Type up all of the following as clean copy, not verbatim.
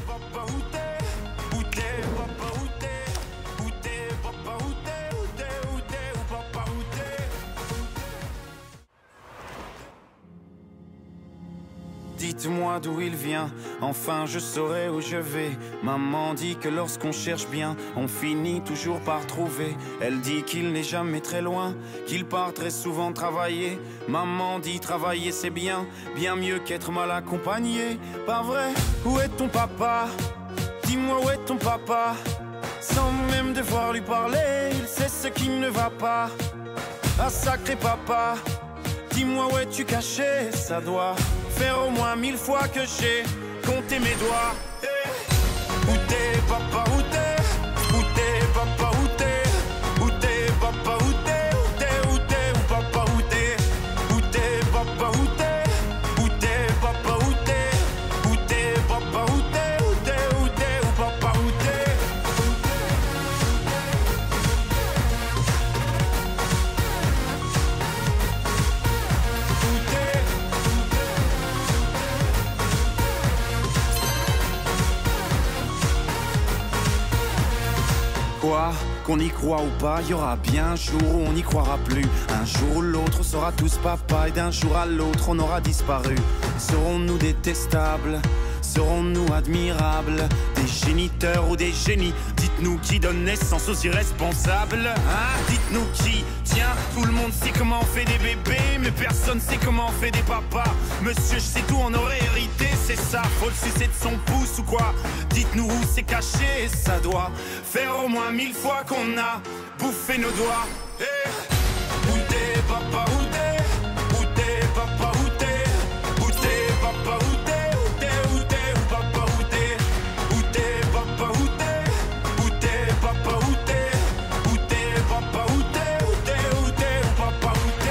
Dites-moi d'où il vient, enfin je saurai où je vais. Maman dit que lorsqu'on cherche bien, on finit toujours par trouver. Elle dit qu'il n'est jamais très loin, qu'il part très souvent travailler. Maman dit travailler c'est bien, bien mieux qu'être mal accompagné. Pas vrai? Où est ton papa? Dis-moi où est ton papa? Sans même devoir lui parler, il sait ce qui ne va pas. Ah sacré papa, dis-moi où es-tu caché? Ça doit faire au moins 1000 fois que j'ai compté mes doigts. Hey. Où t'es papa, où t'es? Où t'es papa, où t'es? Où t'es papa, où t'es? Où t'es, où t'es, où papa, où t'es? Où t'es papa, où t'es? Où t'es papa, où t'es? Où t'es papa, où t'es? Où t'es, où t'es, où papa, où t'es? Quoi? Qu'on y croit ou pas, y aura bien un jour où on n'y croira plus. Un jour ou l'autre, on sera tous papa, et d'un jour à l'autre, on aura disparu. Serons-nous détestables? Serons-nous admirables? Des géniteurs ou des génies? Dites-nous qui donne naissance aux irresponsables, hein? Dites-nous qui? Tiens, tout le monde sait comment on fait des bébés, mais personne sait comment on fait des papas. Monsieur, je sais tout, on aurait hérité, c'est ça. Faut le sucer de son pouce ou quoi? Dites-nous où c'est caché, ça doit faire au moins 1000 fois qu'on a bouffé nos doigts. Hey. Où t'es papa, où t'es? Où t'es papa, où t'es? Où t'es papa, où t'es? Où t'es, où t'es, où papa, où t'es? Où t'es papa, où t'es? Où t'es papa, où t'es? Où t'es papa, où t'es? Où t'es, où t'es, où papa, où t'es?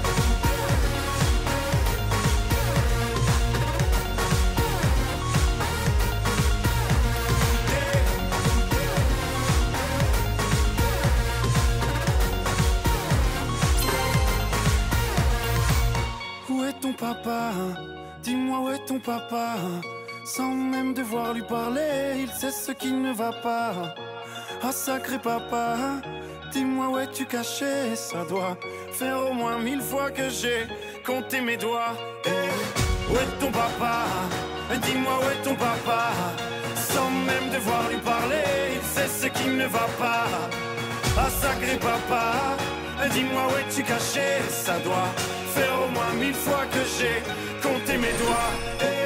Où est ton papa? Dis-moi où est ton papa? Sans même devoir lui parler, il sait ce qui ne va pas. Ah sacré papa, dis-moi où es-tu caché? Ça doit faire au moins 1000 fois que j'ai compté mes doigts. Hey. Où est ton papa? Dis-moi où est ton papa? Sans même devoir lui parler, il sait ce qui ne va pas. Ah sacré papa, dis-moi où es-tu caché? Ça doit faire au moins 1000 fois que j'ai compté mes doigts. Hey.